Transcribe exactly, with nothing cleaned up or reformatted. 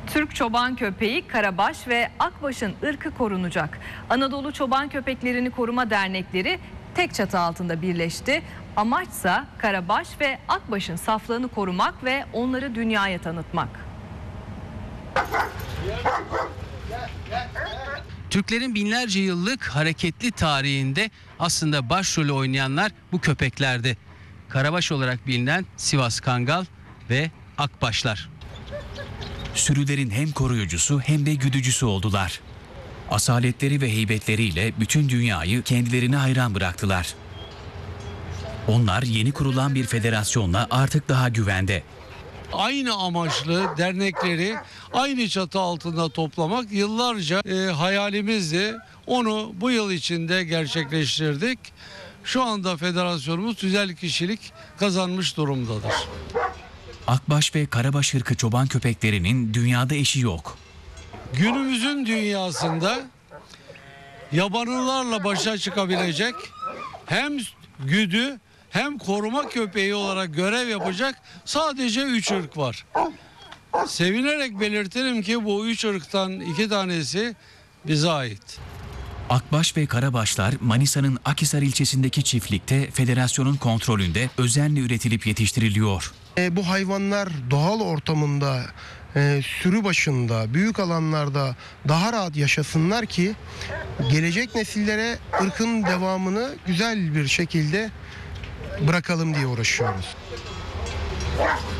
Türk çoban köpeği Karabaş ve Akbaş'ın ırkı korunacak. Anadolu Çoban Köpeklerini Koruma Dernekleri tek çatı altında birleşti. Amaçsa Karabaş ve Akbaş'ın saflığını korumak ve onları dünyaya tanıtmak. Türklerin binlerce yıllık hareketli tarihinde aslında başrolü oynayanlar bu köpeklerdi. Karabaş olarak bilinen Sivas Kangal ve Akbaşlar. Sürülerin hem koruyucusu hem de güdücüsü oldular. Asaletleri ve heybetleriyle bütün dünyayı kendilerine hayran bıraktılar. Onlar yeni kurulan bir federasyonla artık daha güvende. Aynı amaçlı dernekleri aynı çatı altında toplamak yıllarca e, hayalimizdi. Onu bu yıl içinde gerçekleştirdik. Şu anda federasyonumuz tüzel kişilik kazanmış durumdadır. Akbaş ve Karabaş ırkı çoban köpeklerinin dünyada eşi yok. Günümüzün dünyasında yabanılarla başa çıkabilecek hem güdü hem koruma köpeği olarak görev yapacak sadece üç ırk var. Sevinerek belirtirim ki bu üç ırktan iki tanesi bize ait. Akbaş ve Karabaşlar Manisa'nın Akhisar ilçesindeki çiftlikte federasyonun kontrolünde özenle üretilip yetiştiriliyor. E, bu hayvanlar doğal ortamında, e, sürü başında, büyük alanlarda daha rahat yaşasınlar ki gelecek nesillere ırkın devamını güzel bir şekilde bırakalım diye uğraşıyoruz.